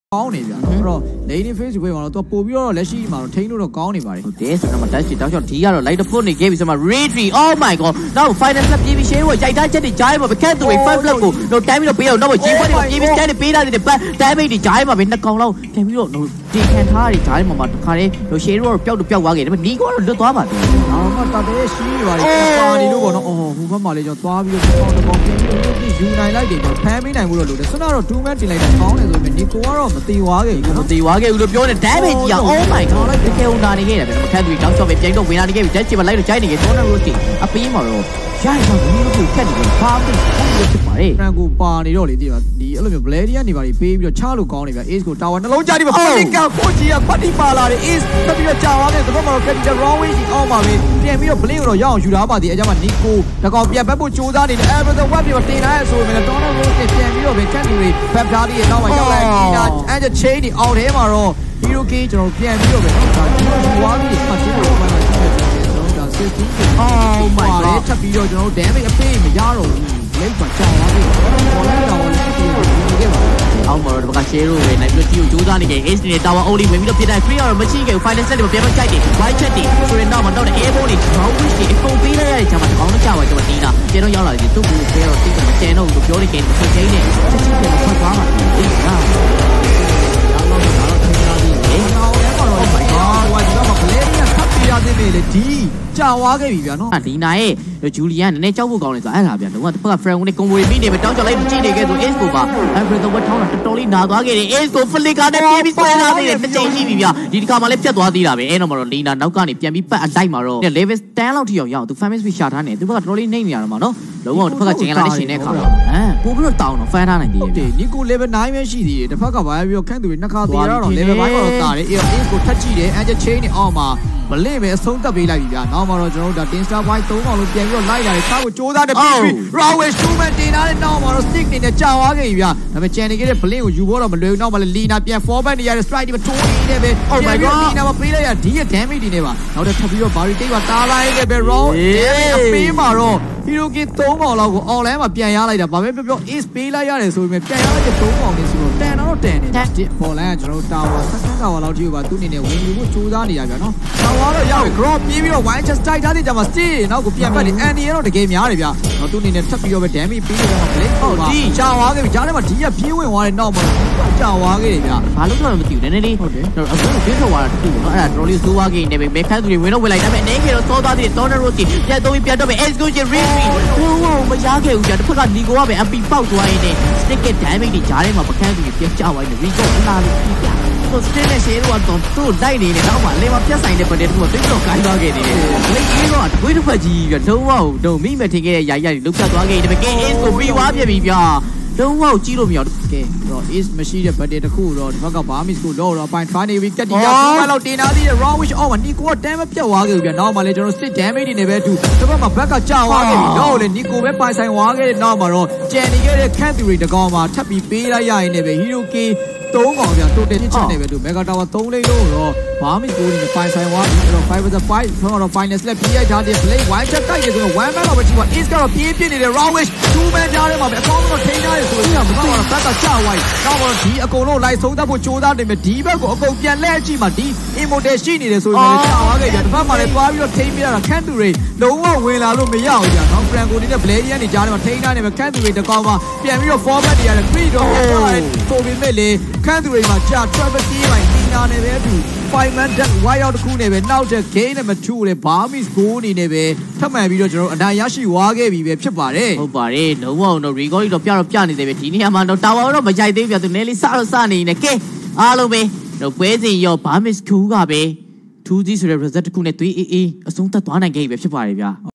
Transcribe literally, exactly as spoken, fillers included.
ကောင်းနေဗျာနော်အဲ့တော့ lady face ဝေးမှာတော့ပို့ပြီးတော့လက်ရှိမှာတော့ထိန်းလို့တော့ကောင်းနေပါတယ်ဟုတ်တယ်ဆိုတော့မှ dash တောက်ချောက်ဒီကတော့ light foot နေခဲ့ပြီဆိုမှ retry oh my god နောက် final step ပြေးပြီးရှင်းကိုရိုက်ထားချက်တွေကြားရမှာပဲခက်သူပဲ five block ကိုတော့တိုင်းပြီးတော့ပေးတော့နောက် G ဘက်တွေပြေးပြီး stand ပေးထားတဲ့ back damage တွေကြားရမှာပဲနှစ်ကောင်လောက်ပြန်ပြီးတော့တင်ခံထားရကြားရမှာမှာတခါလေးတော့ share တော့ပျောက်တော့ပျောက်သွားခဲ့တယ်ဒါပေမဲ့နီကတော့လွတ်သွားပါတယ်နောက်မှတတည်းရှိနေပါတယ်ပါနေလို့ပေါ့နော်အော်ဟိုဘက်မှာလေးကျွန်တော်သွားပြီးတော့တစ်ကောင်တစ်ကောင်ပြန်ပြီးယူနိုင်လိုက်တယ်ကျွန်တော်ဖမ်းပေးနိုင်မှုတော့လို့တယ်ဆွမ်းတော့ two man တင်လိုက်တာကောင်းတယ်ဆိုပေမဲ့နီကိုကတော့မตีသွားခဲ့ဘူးမตีသွားခဲ့ဘူးလို့ပြောနေ damage ကြီးอ่ะ oh my god လိုက်တကယ်ဦးနာနေခဲ့တယ်ဗျာခက်သူတောက်ချောက်ပဲပြိုင်တော့ဝင်လာနေခဲ့ပြီ dash မှာလိုက်တော့ကြိုက်နေခဲ့ corner road တီအပင်းမှာတော့ရိုက်တော့ဘူးလို့ခက်နေတယ်ဘာမှမဖြစ်ပါနဲ့ဖန်ကိုပါနေတော့လေဒီဒီအဲ့လိုမျိုး blade ကနေပါပြီးပေးပြီးတော့ချလို့ကောင်းနေဗျာ ace ကို tower နှလုံးကြားပြီးပါဖလစ်ကကိုကြီးကဖတ်တီပါလာတယ် ace တက်ပြီးတော့ကြာသွားတယ်တော့မှာတော့ capital wrong way ကြီးအောက်မှာပဲပြန်ပြီးတော့ blade ကိုတော့ရအောင်ယူထားပါသေးအကြမ်းမှာ nico တကောင်ပြန်ပတ်ဖို့ကြိုးစားနေတယ် everything web ပြီးတော့တင်လာရဲဆိုပေမဲ့ corner road နဲ့ပြန်ပြီးတော့ပဲ cat တွေ back ထားပြီးတော့နောက်မှာရောက်လာပြီးတာအဲ့ဒါ chain တွေအောက်ထဲမှာတော့ hero key ကျွန်တော်ပြန်ပြီးတော့ပဲဒါကျွန်တော်ယူသွားပြီးဖတ်တီကိုပြန်လာကြည့်တယ်ကျွန်တော်ဒါ safety oh my god ထပ်ပြီးတော့ကျွန်တော် damage အပေးမရတော့ဘူး blade ကကြာသွားပြီပေါ်လာတော့လည်းဒီလိုခဲ့ပါအောက်မှာတော့က share လို့ပဲနိုင်ပြီးတော့ကြိုးစားနေကြ ace နဲ့ tower only ဝင်ပြီးတော့ပြတဲ့ free တော့မရှိခဲ့ဘူး final set တွေပြန်မကြိုက်တယ် white chat တွေဆိုရင်တော့မတော့တဲ့ airborne တွေ ground wish တွေအကုန်ပေးလိုက်ရတဲ့ချိန်မှာကောင်းတော့ကြာပါကျွန်တော်တင်းတာကျန်တော့ရောက်လာတယ်သူ့ကိုပဲတော့တိတ်တယ်မကျန်တော့ဘူးလို့ပြောနေကြတယ်ဆက်ချင်းနဲ့ချက်ချင်းပြန်ထွက်သွားပါဒီကရောက်တော့တော့ထိန်းထားပြီးအေးနောက်လည်းတော့ oh my god ဟိုကဒီတော့ blade ကထပ်ပြရသေးတယ်လေဒီကြာသွားခဲ့ပြီဗျာနော်ဒီနာရဲ့ဂျူလီယန်နည်းနည်းကြောက်ဖို့ကောင်းတယ်ဆိုအဲ့ဒါဗျာလုံးဝတစ်ဖက်က friend နဲ့ combo မိနေပဲတောင်းချလိုက်ကြည့်နေခဲ့ဆို ace ကိုပါ everything ဝတ်ထောင်းတာတော်တော်လေးနာသွားခဲ့တယ် ace ကို flicker နဲ့ပြေးပြီးဆွဲလာသေးတယ်တစ်ချိန်ရှိပြီဗျာဒီတစ်ခါမှလည်းပြတ်သွားသေးတာပဲအဲ့တော့မှတော့လီနာနောက်ကနေပြန်ပြီးပတ်အလိုက်မှာတော့ level ten လောက်ထိအောင်ရအောင်သူ famous speed ရှာထားနေသူဘက်ကတော်တော်လေးနှိမ့်နေရတော့မှာနော်လုံးဝတစ်ဖက်ကကျင်လာတဲ့ရှင်တဲ့အခါတော့ဟမ်ပို့ပြီးတော့တောင်းတော့ fan ထားနိုင်သေးတယ်နီကို level nine ပဲရှိသေးတယ်တစ်ဖက်ကဘာပြီးတော့ခန့်သူတွေနှစ်ခါသေးတော့ level five ကတော့တာတယ် ace ကိုထပ်ကြည့်တယ် angel chain နဲ့အောက်မှာမလင့်ပဲအဆုံးသတ်ပေးလိုက်ပြီဗျာနောက်မှာတော့ကျွန်တော်တို့ဒါ tin star point သုံးကောင်လုံးပြန်ပြီးတော့လိုက်လာတယ်ခါကိုကြိုးစားတယ်ပြီးပြီး rawish two man တင်ထားတဲ့နောက်မှာတော့ stick နေနဲ့ကြာသွားခဲ့ပြီဗျာဒါပေမဲ့ကျန်နေခဲ့တဲ့ blink ကိုယူဖို့တော့မလွယ်ဘူးနောက်မှာလည်း lina ပြန် forward နေရတဲ့ strike ဒီမှာထိုးနေတယ်ပဲ oh my god lina မပေးလိုက်ရဒီရဲ့ damage တွေနဲ့ပါနောက်တော့ထပ်ပြီးတော့ barry take ပါတားလိုက်တယ်ပဲ raw damage အပေးမှာတော့ hero key သုံးကောင်လောက်ကို online မှာပြန်ရလိုက်တာဘာပဲပြောပြော ace ပေးလိုက်ရတယ်ဆိုပေမဲ့ပြန်ရလိုက်တဲ့သုံးကောင်နဲ့ဆိုတော့တန်တော့တန်နေတယ် online ကကျွန်တော်တို့ tower ဆက်ဆန်းကောင်လောက်ထိကိုပါသူ့အနေနဲ့ဝင်ယူဖို့ကြိုးစားနေရဗျာနော် tower တော့ရောက်ပြီ grow ပြေးပြီးတော့ wine chest တိုက်ထားတဲ့ကြမှာ still နောက်ကိုပြန်ပတ်တယ် andy ကတော့တကယ်များတယ်ဗျာတော့သူ့အနေနဲ့ထပ်ပြီးတော့ပဲ damage ပေးတယ်တော့ blink ဟုတ်ပါဒီကြာသွားခဲ့ပြီကြားထဲမှာဒီကပြေးဝင်သွားတဲ့နောက်မှာကြာသွားခဲ့တယ်ဗျာဘာလို့တော့မသိဘူးနည်းနည်းလေးဟုတ်တယ်တော့အခုပြေးထွက်သွားတာတူနော်အဲ့ဒါတော်လေးစိုးသွားခဲ့နေပဲမဲခန်းသူတွေဝင်တော့ဝင်လိုက်ဒါပေမဲ့အနေကြီးတော့စောသွားသေးတယ် corner road ကြီးပြန်သုံးပြီးပြန်တော့ပဲ execution retry ဟိုးဟိုးမရခဲ့ဘူးကြာတစ်ဖက်ကနီကိုကပဲ mp ပေါက်သွားရင်းနဲ့ stick ရဲ့ damage တွေကြားထဲမှာပကန်းသူတွေပြန်ကျသွားတယ် recall အလားလေးပြဆို still နဲ့ share တော့သူ့လိုက်နေနေတော့မှလေမပြတ်ဆိုင်တဲ့ပတ်တဲ့သူကတိတ်တော့ခိုင်းသွားခဲ့နေတယ်လေကြီးတော့တကွေးတစ်ဖက်ကြီးပြလုံးဝတော့မိမထင်ခဲ့တဲ့ယာရီယာတွေလုတ်ပြတ်သွားခဲ့တယ်ဒါပေမဲ့ ace ကိုပြီးွားပြပြီဗျာလုံးဝကြီးလို့မရတော့ကဲတော့ ace မရှိတဲ့ဘတ်တစ်ခုတော့ဒီဘက်ကဘာမစ်ကိုတော့တော့ point try နေပြီကတိကဘာလို့တင်ထားသေးတယ် wrong wish အော်မနီကိုက damage ပြတ်သွားခဲ့ပြီဗျာနောက်မှလည်းကျွန်တော် sit damage တွေနေပဲတူဒီဘက်မှာဘက်ကကြာသွားခဲ့ပြီတော့လေနီကိုပဲပိုင်ဆိုင်သွားခဲ့တဲ့နောက်မှာတော့ကြံနေခဲ့တဲ့ cat theory တကောင်မှာထပ်ပြီးပေးလိုက်ရရင်လည်းပဲ hero keyသုံးကောင်ဗျာ total ပြစ်ချက်နေပဲတူ mega tower သုံးလေးလို့တော့ဘာမစ်ကိုနေပိုင်ဆိုင်သွားပြီတော့ five versus five ဆိုတော့ final slap ပြေးရထားတဲ့ play one check တိုက်တယ်ဆိုတော့ one man တော့ပဲကြည့်ပါ ace ကတော့ပြေးပြစ်နေတဲ့ wrong wish two man ကြားထဲမှာပဲအကောင်းဆုံးထိန်းထားရဆိုတော့မသိဘူးဘက်ကကြာသွားပြီနောက်တော့ဒီအကုန်လုံးလိုက်ဆုံးသတ်ဖို့ကြိုးစားနေမယ်ဒီဘက်ကိုအကုန်ပြန်လှည့်ကြည့်မှာဒီ immortal ရှိနေတယ်ဆိုရင်လည်းကြာသွားခဲ့ကြတစ်ဖက်မှာလည်းသွားပြီးတော့ထိန်းပြရတာခန့်သူတွေလုံးဝဝင်လာလို့မရဘူးကြာနော် franco နေနဲ့ blade ရန်နေကြားထဲမှာထိန်းထားနေမယ်ခန့်သူတွေတကောင်မှာပြန်ပြီးတော့ format တွေရတယ် three တော့ပြန်သွားတယ်ဆိုပေမဲ့လေခန့်သူတွေမှာကြာ travel team ပိုင်းဒီနာနေပဲသူ five man deck white out တစ်ခုနဲ့ပဲနောက်တဲ့ game နဲ့မထူးလေဘာမစ်ကိုအနေနဲ့ပဲထပ်မှန်ပြီးတော့ကျွန်တော်အနိုင်ရရှိသွားခဲ့ပြီပဲဖြစ်ပါတယ်ဟုတ်ပါတယ်လုံးဝတော့ record တော့ပြတော့ပြနေသေးပဲဒီနေရာမှာတော့ tower တော့မကြိုက်သေးဘူးပြသူနည်းလေးစတော့စနေနေကဲအားလုံးပဲတော့ပွဲစဉ်ရောဘာမစ်ကိုကပဲtwo Gဆိုတဲ့ result တစ်ခုနဲ့three A A အဆုံးသတ်သွားနိုင်ခဲ့ပြီပဲဖြစ်ပါတယ်ဗျာ